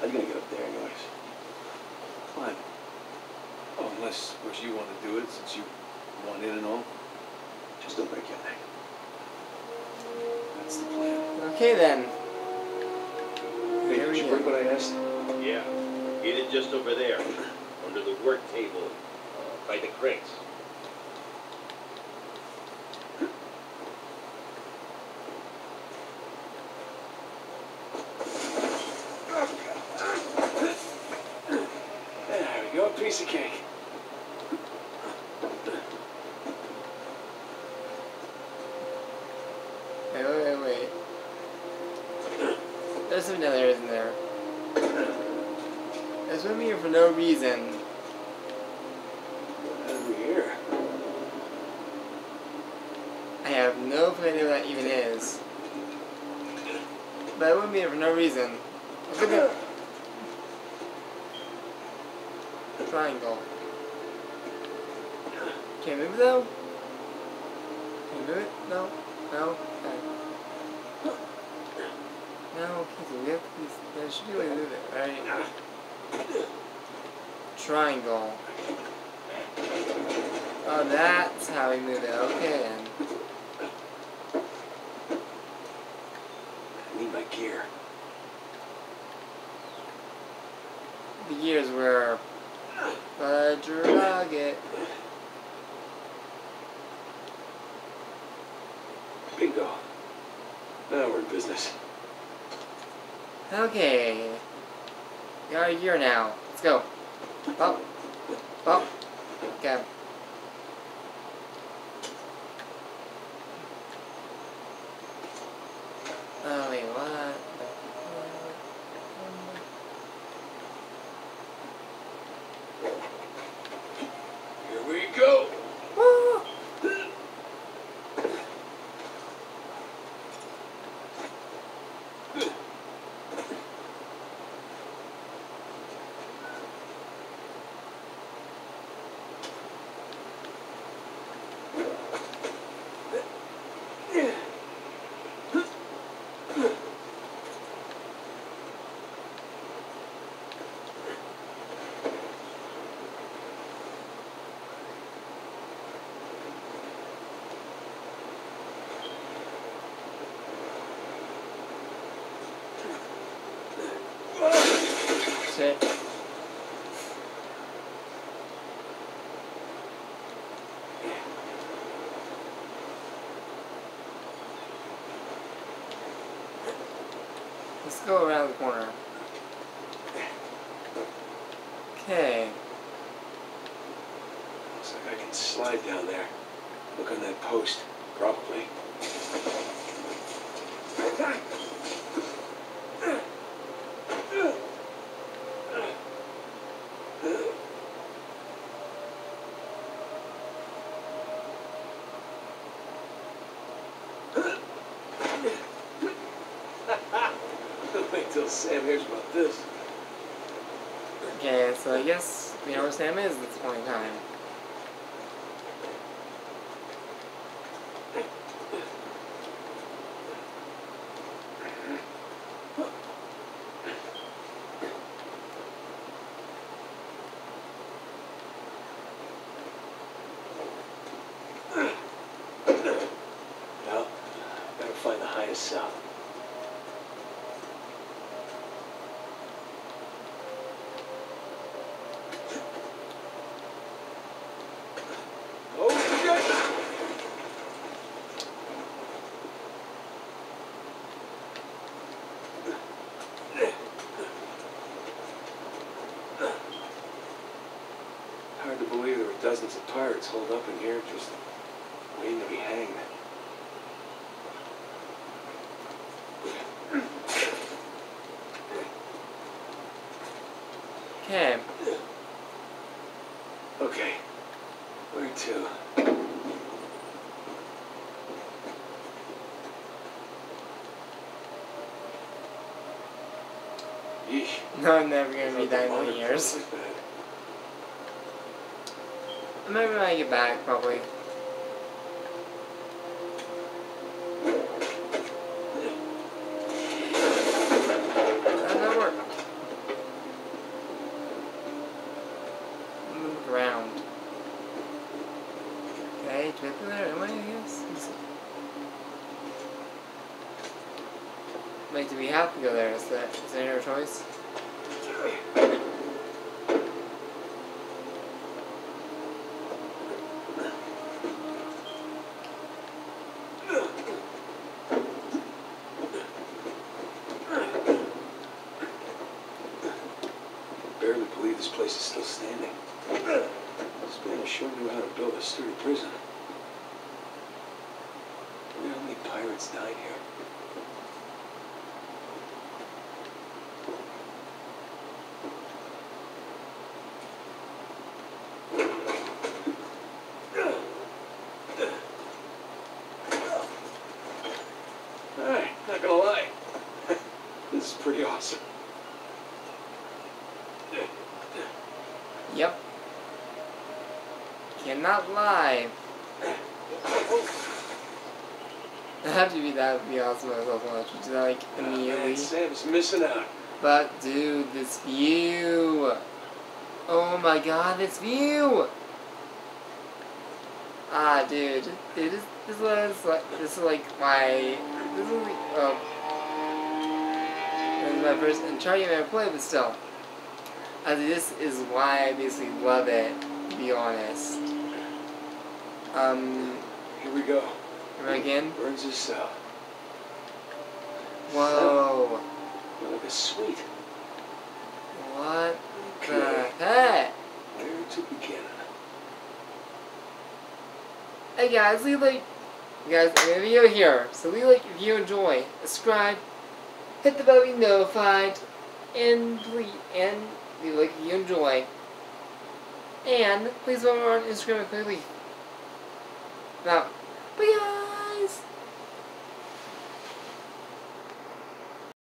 How you gonna get up there anyways? Fine. Oh, unless, of course, you want to do it since you want in and all. Just don't break your neck. That's the plan. Okay then. Hey, Here did we you go. bring what I asked? Yeah, get it just over there, under the work table, by the crates. There we go, piece of cake. Wait. There's something down there, isn't there? There's with me here for no reason. Over here. I have no clue what that even is. But it wouldn't be here for no reason. Look at the triangle. Can you move it though? Can you move it? No? No? Okay. No, okay, there should be a way to move it, right? Triangle. Oh, that's how we move it. Okay, then. I need my gear. The gears were Fudge or Nugget. Bingo. Now we're in business. Okay. We got a gear now. Let's go. Up. Up. Okay. Oh, wait, what? Here we go. Woo! Shit. Let's go around the corner. Okay. Looks like I can slide down there. Look on that post. Probably. Wait till Sam hears about this. Okay, so I guess we know where Sam is at this point in time. Well, gotta find the highest cell. Hard to believe there were dozens of pirates holed up in here just waiting to be hanged. Okay. Okay, where to? Yeesh. No, I'm never gonna be that in 1 years. Like that. Maybe when I get back, probably. How does that work? do we have to go there? Is there no choice? Barely believe this place is still standing. This man sure knew how to build a sturdy prison. Look at how many pirates died here. Alright, not gonna lie. This is pretty awesome. Yep. Cannot lie. That would be awesome myself when I should do that like immediately. Man, Sam's missing out. But dude, this view! Oh my god, this view! Ah, dude, this is like my my first Uncharted game I ever played, but still, this is why I basically love it. To be honest. Here we go. Remember again? Burns' cell. Whoa! Like a suite. What the Okay. heck? Where to begin? Hey guys, leave like, guys, I'm gonna video here, so leave like if you enjoy, subscribe, hit the bell to be notified, and please, and leave like if you enjoy, and please follow me on Instagram and quickly. Now, bye.